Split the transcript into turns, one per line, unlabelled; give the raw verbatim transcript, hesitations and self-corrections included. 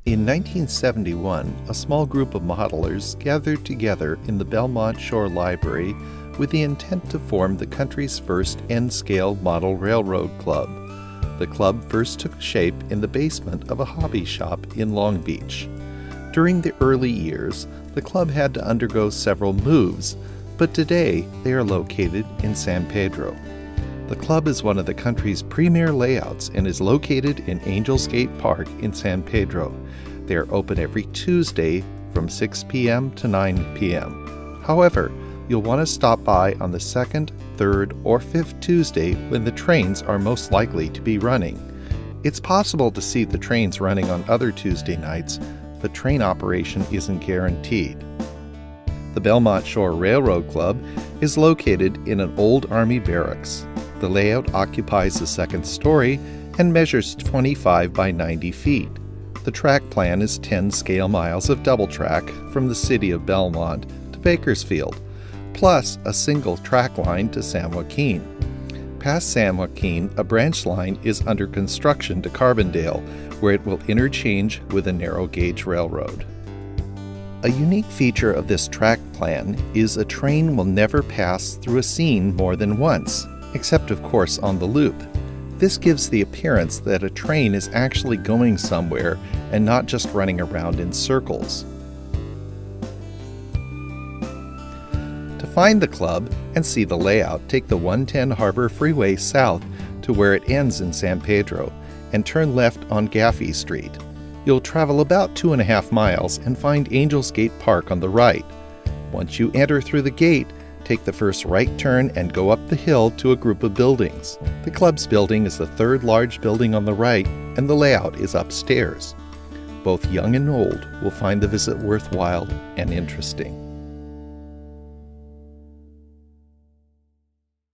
In nineteen seventy-one, a small group of modelers gathered together in the Belmont Shore Library with the intent to form the country's first N-scale model railroad club. The club first took shape in the basement of a hobby shop in Long Beach. During the early years, the club had to undergo several moves, but today they are located in San Pedro. The club is one of the country's premier layouts and is located in Angels Gate Park in San Pedro. They are open every Tuesday from six p m to nine p m However, you'll want to stop by on the second, third, or fifth Tuesday when the trains are most likely to be running. It's possible to see the trains running on other Tuesday nights, but train operation isn't guaranteed. The Belmont Shore Railroad Club is located in an old Army barracks. The layout occupies the second story and measures twenty-five by ninety feet. The track plan is ten scale miles of double track from the city of Belmont to Bakersfield, plus a single track line to San Joaquin. Past San Joaquin, a branch line is under construction to Carbondale, where it will interchange with a narrow gauge railroad. A unique feature of this track plan is a train will never pass through a scene more than once, except of course on the loop. This gives the appearance that a train is actually going somewhere and not just running around in circles. To find the club and see the layout, take the one ten Harbor Freeway south to where it ends in San Pedro and turn left on Gaffey Street. You'll travel about two and a half miles and find Angels Gate Park on the right. Once you enter through the gate, take the first right turn and go up the hill to a group of buildings. The club's building is the third large building on the right, and the layout is upstairs. Both young and old will find the visit worthwhile and interesting.